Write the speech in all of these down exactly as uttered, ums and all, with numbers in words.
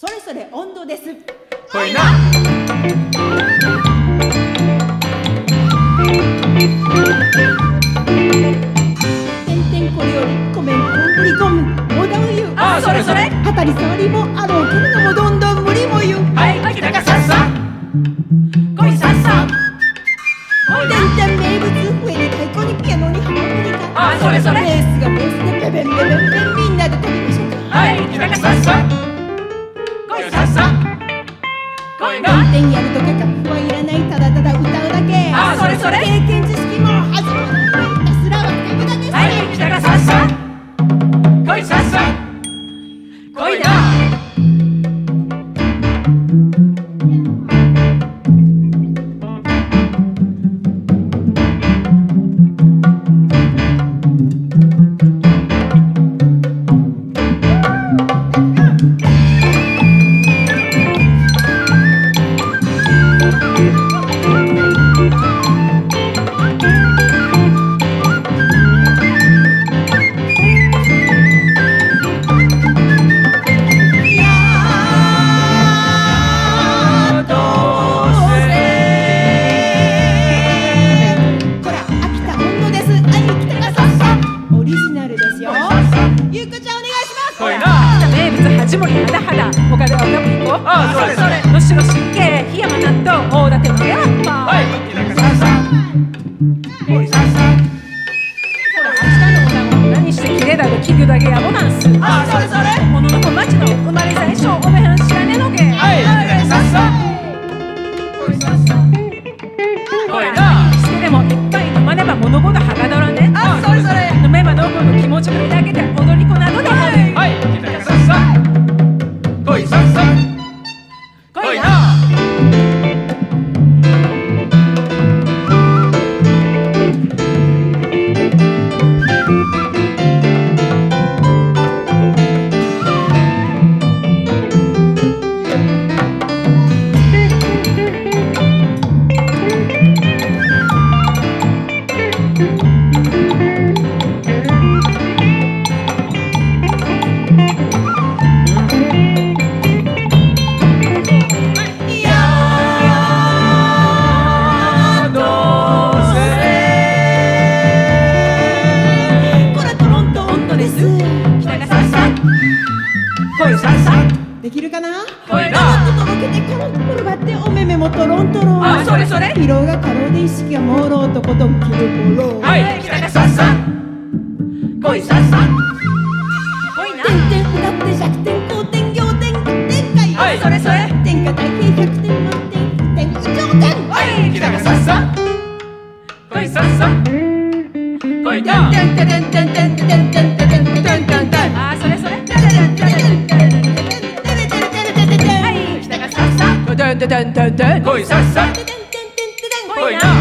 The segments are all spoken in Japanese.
それぞれ温度です。 ほいな。 てんてんこりより米粉売り込む小田湯。 ああ、それそれ。 当たり障りもあろうけれどもどんどん無理も言う。 はい、来たかさっさ。来いさっさ。 てんてん名物上に太鼓にピアノにハーモニカ。 ああ、それそれ。 ベースがベースでベベンベベンベンみんなで飛びましょうか。 はい、来たかさっさ。来いさっさ。来いな。 てんてんやるとか楽譜はいらない、ただただ歌うだけ。 ああ、それそれ。 経験知識も始まらない、ひたすら若無駄です。 はい、来たかさっさ。来いさっさ。来いな。 地盛りはだはだ他ではガブリコ。 ああ、それそれ。 のしの神経檜山納豆大館のやっぱ。 はい、来たかさっさ。来いさっさ。 ほら、明日のおだご何してキレだろ器具だけやボナンス。 ああ、それそれ。 もののこ町の生まれ最初おめはん知らねえのけ。 はい、来たかさっさ。来いさっさ。来いな。 してでもいっぱい飲まねば物事はかどらね。 ああ、それそれ。 飲めばどこの気持ちぶりだけで踊り子などで。 はい、来たかさっさ。来いさっさ。来いな。 できるかな。 来いな。 ととろけてコロンと転がってお目目もトロントロン。 ああ、それそれ。 疲労が過労で意識が朦朧とことん気分もろう。 はい、来たかさっさ。来いさっさ。 来いな。 てんてん歌って弱点後点仰点点回。 はい、それそれ。 天下太平ひゃくてん満点点以上点。 はい、来たかさっさ。来いさっさ。来いな。 てんてんてんてんてんてんてんてんてんてんてんてんてん。 ああ、それそれ。 てんてんてんてんてん。 来いさっさ。来いな。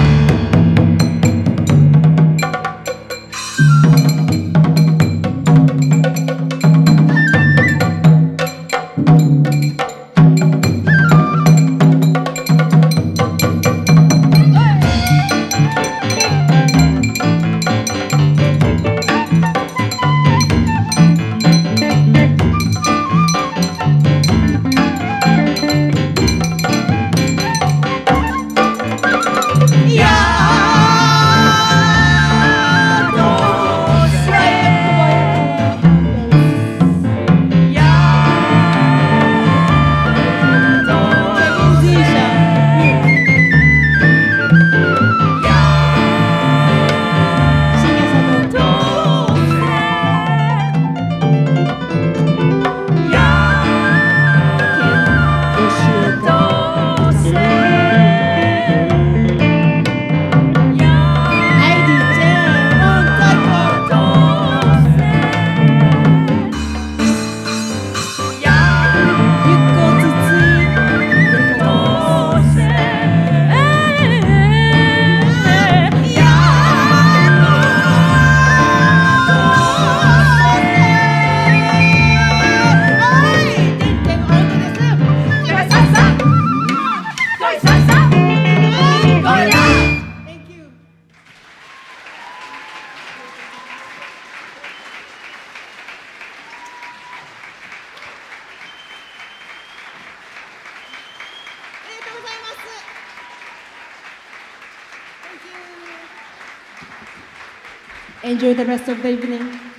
Enjoy the rest of the evening.